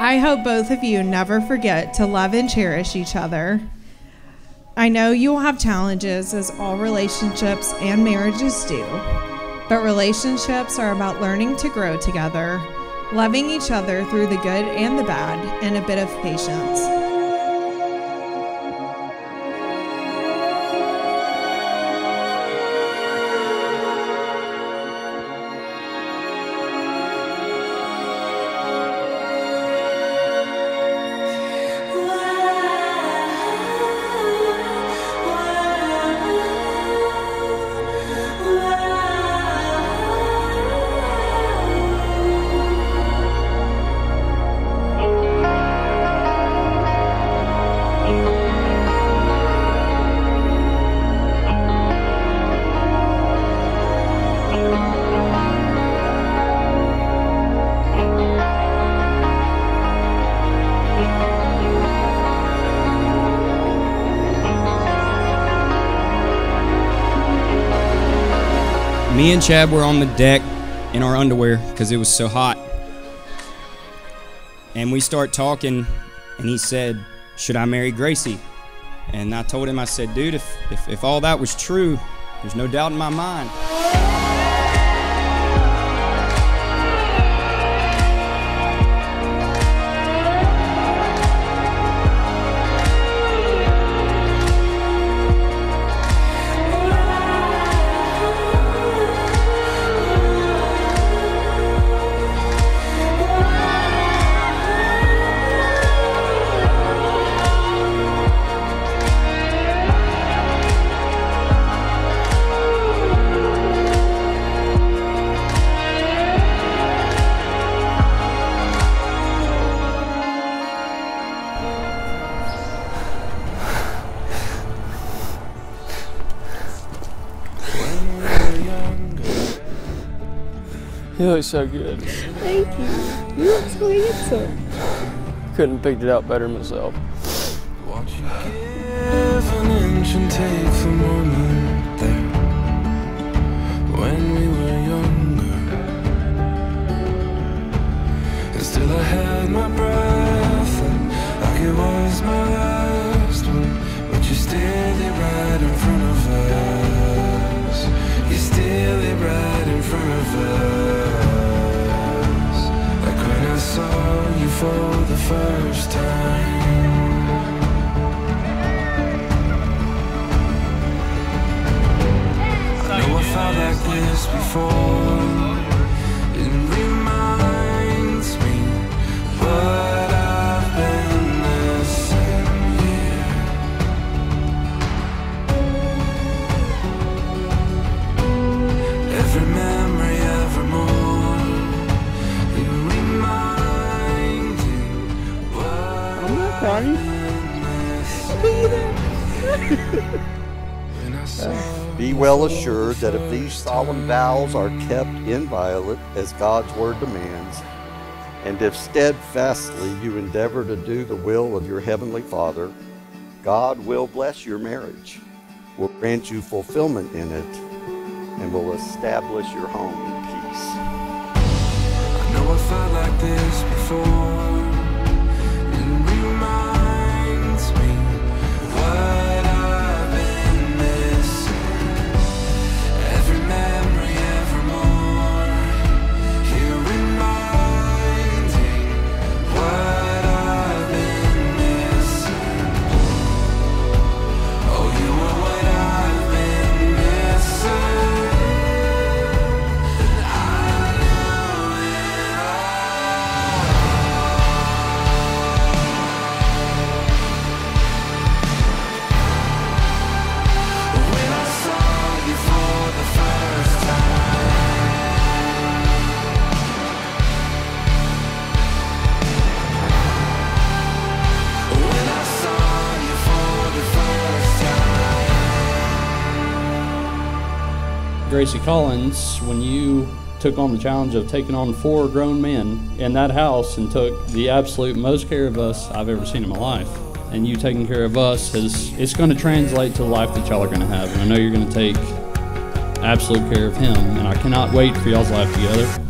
I hope both of you never forget to love and cherish each other. I know you will have challenges, as all relationships and marriages do, but relationships are about learning to grow together, loving each other through the good and the bad, and a bit of patience. Me and Chad were on the deck in our underwear because it was so hot. And we start talking, and he said, "Should I marry Gracie?" And I told him, I said, "Dude, if all that was true, there's no doubt in my mind." You look so good. Thank you. You look so handsome. Couldn't have picked it out better myself. Won't you give an inch and take the moment there when we were younger? And still I had my breath and like it was my last one. But you still lay right in front of us. You still lay right in front of us. I saw you for the first time. I know I felt like this before. It reminds me what I've been missing here. Every memory, every more. Be well assured that if these solemn vows are kept inviolate as God's word demands, and if steadfastly you endeavor to do the will of your heavenly Father, God will bless your marriage, will grant you fulfillment in it, and will establish your home in peace. I know I felt like this before. Gracie Collins, when you took on the challenge of taking on 4 grown men in that house and took the absolute most care of us I've ever seen in my life, and you taking care of us, it's going to translate to the life that y'all are going to have. And I know you're going to take absolute care of him, and I cannot wait for y'all's life together.